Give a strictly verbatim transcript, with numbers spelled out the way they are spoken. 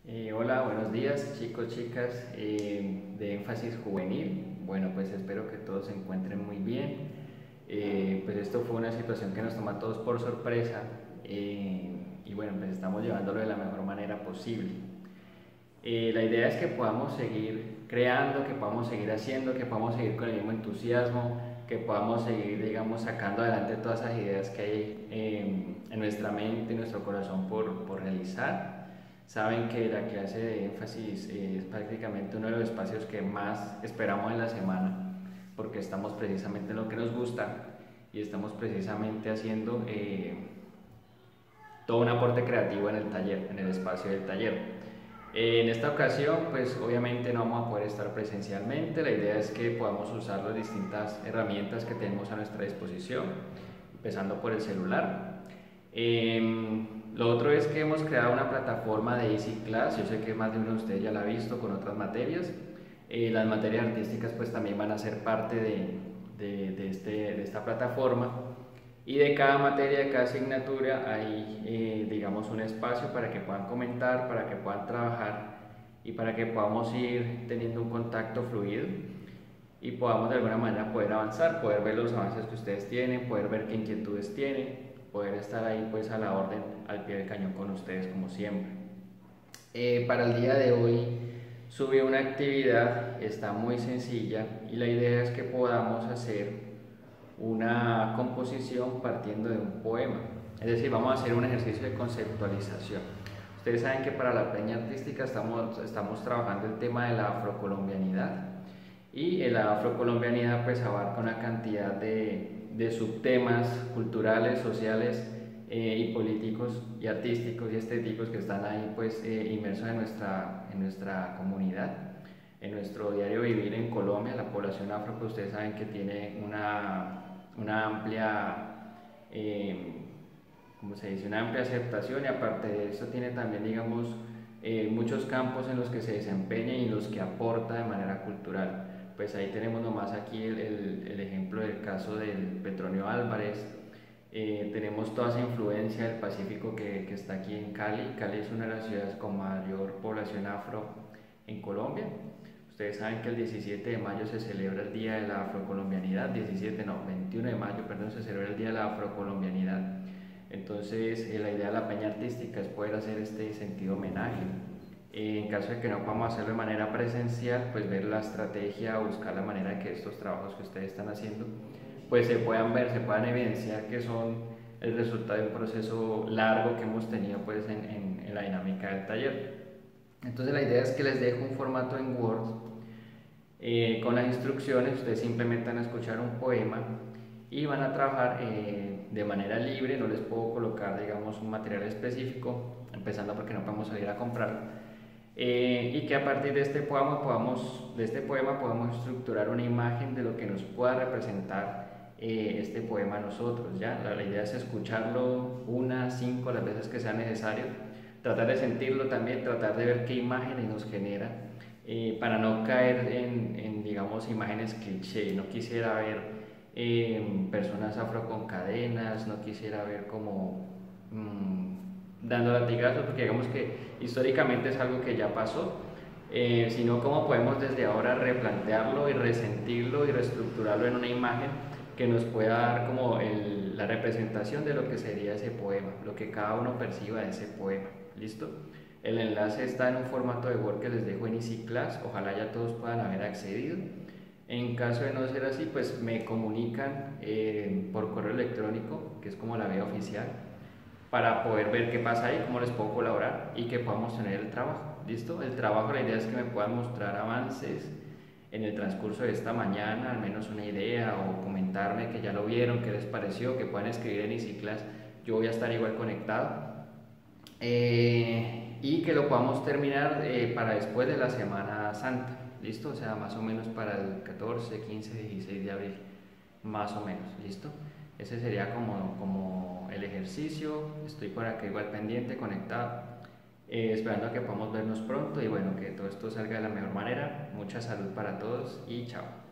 Eh, hola, buenos días chicos, chicas eh, de énfasis juvenil. Bueno, pues espero que todos se encuentren muy bien. Eh, pues esto fue una situación que nos toma a todos por sorpresa eh, y bueno, pues estamos llevándolo de la mejor manera posible. Eh, la idea es que podamos seguir creando, que podamos seguir haciendo, que podamos seguir con el mismo entusiasmo, que podamos seguir, digamos, sacando adelante todas esas ideas que hay eh, en nuestra mente, en nuestro corazón por, por realizar. Saben que la clase de énfasis es prácticamente uno de los espacios que más esperamos en la semana, porque estamos precisamente en lo que nos gusta y estamos precisamente haciendo eh, todo un aporte creativo en el taller, en el espacio del taller. Eh, en esta ocasión, pues obviamente no vamos a poder estar presencialmente, la idea es que podamos usar las distintas herramientas que tenemos a nuestra disposición, empezando por el celular. Eh, lo otro es que hemos creado una plataforma de Easy Class, yo sé que más de uno de ustedes ya la ha visto con otras materias. Eh, las materias artísticas pues también van a ser parte de, de, de, este, de esta plataforma. Y de cada materia, de cada asignatura, hay, eh, digamos, un espacio para que puedan comentar, para que puedan trabajar y para que podamos ir teniendo un contacto fluido y podamos de alguna manera poder avanzar, poder ver los avances que ustedes tienen, poder ver qué inquietudes tienen, poder estar ahí pues a la orden, al pie del cañón con ustedes como siempre. Eh, para el día de hoy subí una actividad, está muy sencilla y la idea es que podamos hacer una composición partiendo de un poema. Es decir, vamos a hacer un ejercicio de conceptualización. Ustedes saben que para la peña artística estamos, estamos trabajando el tema de la afrocolombianidad y la afrocolombianidad pues abarca una cantidad de, de subtemas culturales, sociales eh, y políticos y artísticos y estéticos que están ahí pues eh, inmersos en nuestra, en nuestra comunidad, en nuestro diario vivir en Colombia. La población afro, pues ustedes saben que tiene una, una amplia, eh, ¿cómo se dice? Una amplia aceptación y aparte de eso tiene también, digamos, eh, muchos campos en los que se desempeña y en los que aporta de manera cultural. Pues ahí tenemos nomás aquí el, el, el ejemplo del caso del Petronio Álvarez. Eh, tenemos toda esa influencia del Pacífico que, que está aquí en Cali. Cali es una de las ciudades con mayor población afro en Colombia. Ustedes saben que el diecisiete de mayo se celebra el Día de la Afrocolombianidad, diecisiete no, veintiuno de mayo, perdón, se celebra el Día de la Afrocolombianidad. Entonces, eh, la idea de la peña artística es poder hacer este sentido homenaje. Eh, en caso de que no podamos hacerlo de manera presencial, pues ver la estrategia, buscar la manera de que estos trabajos que ustedes están haciendo, pues se puedan ver, se puedan evidenciar que son el resultado de un proceso largo que hemos tenido pues en, en, en la dinámica del taller. Entonces la idea es que les dejo un formato en Word eh, con las instrucciones. Ustedes simplemente van a escuchar un poema y van a trabajar eh, de manera libre. No les puedo colocar, digamos, un material específico, empezando porque no podemos salir a comprar. Eh, y que a partir de este poema podamos, de este poema podamos estructurar una imagen de lo que nos pueda representar eh, este poema a nosotros. ¿Ya? La, la idea es escucharlo una, cinco, las veces que sea necesario, tratar de sentirlo también, tratar de ver qué imágenes nos genera, eh, para no caer en, en, digamos, imágenes cliché. No quisiera ver eh, personas afro con cadenas, no quisiera ver como mmm, dando latigazos, porque digamos que históricamente es algo que ya pasó, eh, sino cómo podemos desde ahora replantearlo y resentirlo y reestructurarlo en una imagen que nos pueda dar como el, la representación de lo que sería ese poema, lo que cada uno perciba de ese poema. ¿Listo? El enlace está en un formato de Word que les dejo en Easy Class, ojalá ya todos puedan haber accedido. En caso de no ser así, pues me comunican eh, por correo electrónico, que es como la vía oficial, para poder ver qué pasa ahí, cómo les puedo colaborar y que podamos tener el trabajo. ¿Listo? El trabajo, la idea es que me puedan mostrar avances en el transcurso de esta mañana, al menos una idea, o comentarme que ya lo vieron, qué les pareció, que puedan escribir en Easy Class. Yo voy a estar igual conectado. Eh, y que lo podamos terminar eh, para después de la Semana Santa. ¿Listo? O sea, más o menos para el catorce, quince, dieciséis de abril. Más o menos. ¿Listo? Ese sería como, como el ejercicio. Estoy por acá igual pendiente, conectado, eh, esperando a que podamos vernos pronto y bueno, que todo esto salga de la mejor manera. Mucha salud para todos y chao.